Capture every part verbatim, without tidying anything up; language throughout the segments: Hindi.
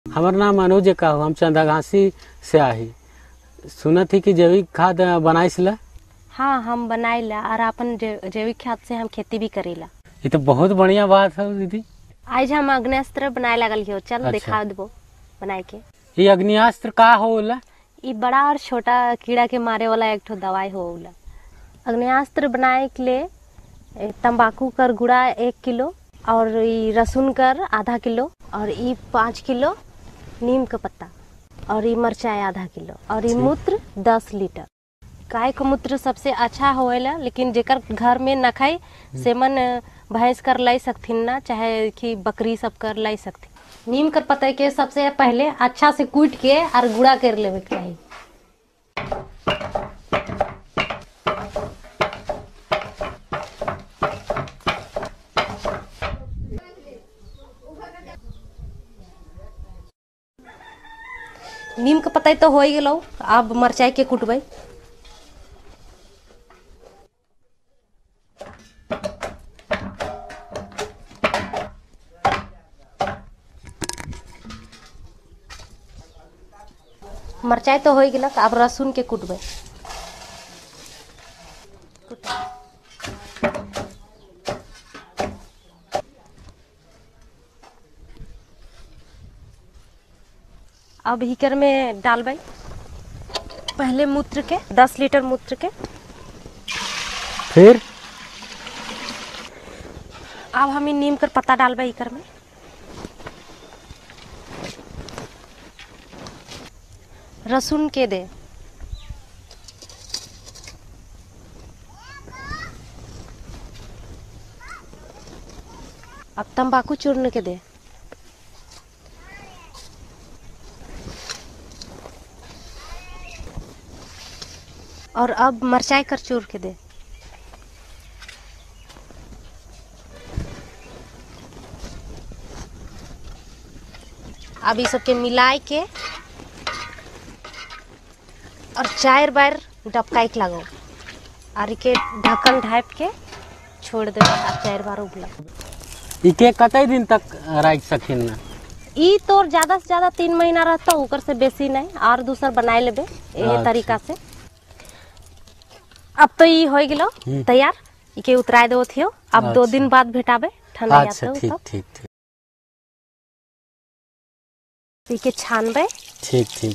हमार नाम अनुज का हो, हम चंदाघासी से आही। सुना थी कि जैविक खाद बनाइसला। हाँ, हम बनाइला और अपन जैविक खाद से हम खेती भी करेला। ये तो बहुत बढ़िया बात है दीदी। आज हम अग्नियास्त्र बनाए लगल हो, चल अच्छा। दिखा देबो बनाए के। ये अग्नियास्त्र का होला? ये बड़ा और छोटा कीड़ा के मारे वाला एक ठो दवाई होला। अग्नियास्त्र बनाए के लिए तंबाकू कर गुड़ा एक किलो और ये रसुन कर आधा किलो और ये पाँच किलो नीम का पत्ता और ये मिर्चाई आधा किलो और ये मूत्र दस लीटर। गाय का मूत्र सबसे अच्छा होएला, लेकिन जेकर घर में न खाई सेमन भैंस कर लाई सकथिन ना, चाहे कि बकरी सब कर लाई सकथिन। नीम कर पत्ते के सबसे पहले अच्छा से कूट के और गुड़ा कर लेवे के चाही। नीम का पत्ता तो हो ही गेलो, अब मिर्चाई के कुटबै। मिर्चाई तो हो गया, अब रसुन के कुटबै। अब हिकर में डालबै पहले मूत्र के दस लीटर मूत्र के। फिर अब हम नीम कर पत्ता डालबै हिकर में। रसुन के दे, अब तंबाकू चूर्ण के दे, और अब मिर्चाई कर चूर के दे। अब ये सबके मिलाए के और चार बार डबकाई के लगो और के ढक्कन ढाप के छोड़ दे और चार बार उबला। इके कतई दिन तक रख सकिन ना? ई तोर ज्यादा से ज्यादा तीन महीना रहता, उकर से बेसी नहीं। और दूसर बनाए लेबे यही तरीका से। अब तो ये हो गेलो तैयार, इके उतराय दो थियो। अब अच्छा। दो दिन बाद भेटाबे ठंडा अच्छा, ठीक ठीक ठीक। इके छानबे। ठीक ठीक।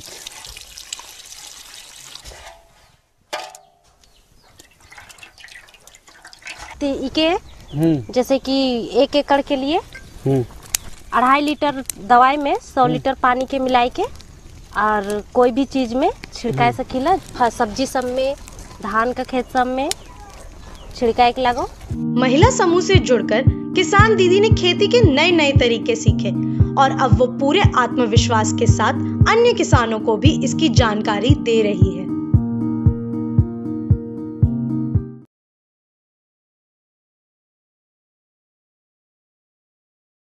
तो इके जैसे कि एक एकड़ के लिए अढ़ाई लीटर दवाई में सौ लीटर पानी के मिलाई के और कोई भी चीज में छिड़काए सकीला। सब्जी सब में, धान का खेत सब में छिड़काए के लागो। महिला समूह से जुड़कर किसान दीदी ने खेती के नए नए तरीके सीखे और अब वो पूरे आत्मविश्वास के साथ अन्य किसानों को भी इसकी जानकारी दे रही है।